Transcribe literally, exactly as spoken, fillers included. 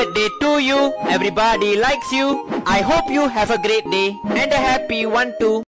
birthday to you. Everybody likes you. I hope you have a great day and a happy one too.